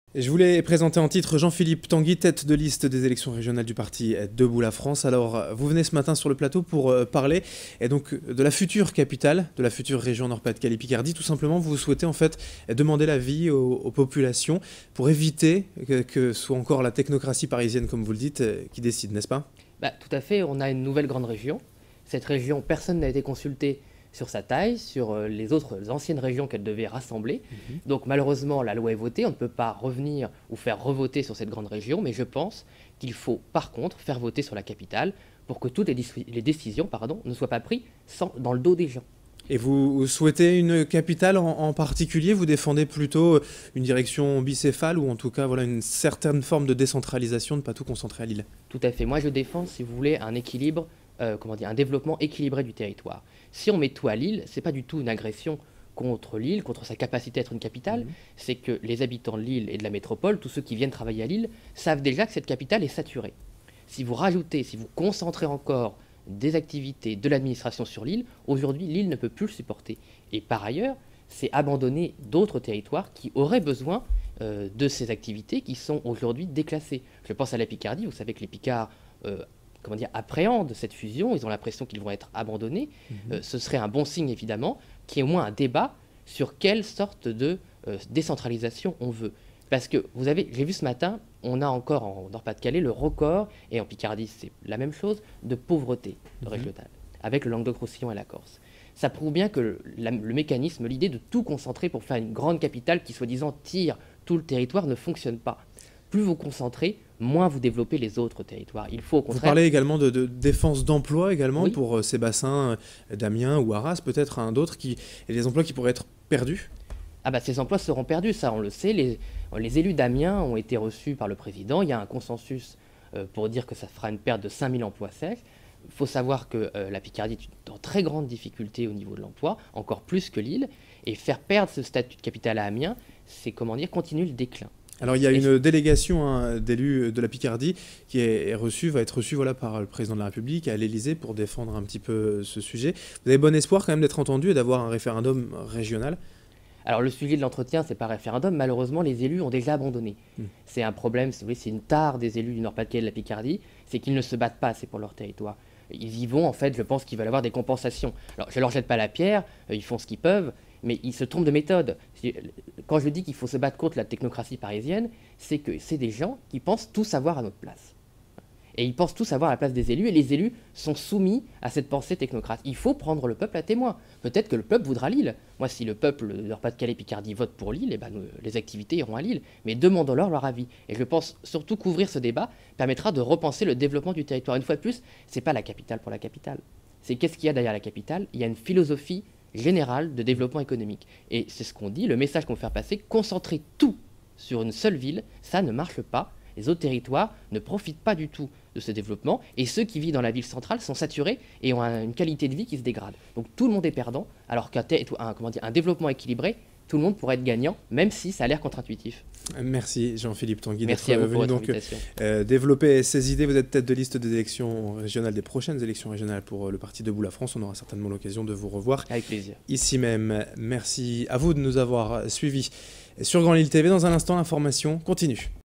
Et je voulais présenter en titre Jean-Philippe Tanguy, tête de liste des élections régionales du parti Debout la France. Alors, vous venez ce matin sur le plateau pour parler et donc, de la future capitale, de la future région Nord-Pas-de-Calais-Picardie. Tout simplement, vous souhaitez en fait demander l'avis aux populations pour éviter que ce soit encore la technocratie parisienne, comme vous le dites, qui décide, n'est-ce pas? Tout à fait, on a une nouvelle grande région. Cette région, personne n'a été consulté sur sa taille, sur les autres anciennes régions qu'elle devait rassembler. Donc malheureusement, la loi est votée, on ne peut pas revenir ou faire revoter sur cette grande région, mais je pense qu'il faut par contre faire voter sur la capitale pour que toutes les décisions ne soient pas prises dans le dos des gens. Et vous souhaitez une capitale en particulier? Vous défendez plutôt une direction bicéphale ou en tout cas voilà, une certaine forme de décentralisation, de ne pas tout concentrer à Lille? Tout à fait. Moi, je défends, si vous voulez, un équilibre, un développement équilibré du territoire. Si on met tout à Lille, ce n'est pas du tout une agression contre Lille, contre sa capacité à être une capitale. C'est que les habitants de Lille et de la métropole, tous ceux qui viennent travailler à Lille, savent déjà que cette capitale est saturée. Si vous rajoutez, si vous concentrez encore des activités de l'administration sur Lille, aujourd'hui, Lille ne peut plus le supporter. Et par ailleurs, c'est abandonner d'autres territoires qui auraient besoin de ces activités qui sont aujourd'hui déclassées. Je pense à la Picardie, vous savez que les Picards appréhendent cette fusion, ils ont l'impression qu'ils vont être abandonnés. Ce serait un bon signe évidemment qu'il y ait au moins un débat sur quelle sorte de décentralisation on veut. Parce que vous avez, j'ai vu ce matin, on a encore en Nord-Pas-de-Calais le record, et en Picardie c'est la même chose, de pauvreté régionale, avec le Languedoc-Roussillon et la Corse. Ça prouve bien que le mécanisme, l'idée de tout concentrer pour faire une grande capitale qui soi-disant tire tout le territoire ne fonctionne pas. Plus vous concentrez, moins vous développez les autres territoires. Il faut au contraire... Vous parlez également de défense d'emploi également, oui, pour ces bassins d'Amiens ou Arras, peut-être d'autres, et des emplois qui pourraient être perdus? Ces emplois seront perdus, ça on le sait. Les élus d'Amiens ont été reçus par le président. Il y a un consensus pour dire que ça fera une perte de 5000 emplois secs. Il faut savoir que la Picardie est en très grande difficulté au niveau de l'emploi, encore plus que Lille. Et faire perdre ce statut de capitale à Amiens, c'est continuer le déclin. Alors il y a une délégation d'élus de la Picardie qui va être reçue par le président de la République à l'Élysée pour défendre un petit peu ce sujet. Vous avez bon espoir quand même d'être entendu et d'avoir un référendum régional? Alors le sujet de l'entretien, c'est pas référendum. Malheureusement, les élus ont déjà abandonné. C'est un problème, si vous voulez, c'est une tare des élus du Nord-Pas-de-Calais et de la Picardie, c'est qu'ils ne se battent pas assez pour leur territoire. Ils y vont, en fait, je pense qu'ils veulent avoir des compensations. Alors je leur jette pas la pierre, ils font ce qu'ils peuvent, mais ils se trompent de méthode. Quand je dis qu'il faut se battre contre la technocratie parisienne, c'est que c'est des gens qui pensent tout savoir à notre place. Et ils pensent tout savoir à la place des élus, et les élus sont soumis à cette pensée technocrate. Il faut prendre le peuple à témoin. Peut-être que le peuple voudra Lille. Moi, si le peuple de Nord-Pas-de-Calais-Picardie vote pour Lille, les activités iront à Lille. Mais demandons-leur leur avis. Et je pense surtout qu'ouvrir ce débat permettra de repenser le développement du territoire. Une fois de plus, ce n'est pas la capitale pour la capitale. C'est qu'est-ce qu'il y a derrière la capitale? Il y a une philosophie générale de développement économique. Et c'est ce qu'on dit, le message qu'on veut faire passer, concentrer tout sur une seule ville, ça ne marche pas. Les autres territoires ne profitent pas du tout de ce développement et ceux qui vivent dans la ville centrale sont saturés et ont une qualité de vie qui se dégrade. Donc tout le monde est perdant, alors qu'un développement équilibré, tout le monde pourrait être gagnant, même si ça a l'air contre-intuitif. Merci Jean-Philippe Tanguy d'être venu développer ces idées. Vous êtes tête de liste des élections régionales, des prochaines élections régionales pour le parti Debout la France. On aura certainement l'occasion de vous revoir. Avec plaisir. Ici même. Merci à vous de nous avoir suivis sur Grand Lille TV. Dans un instant, l'information continue.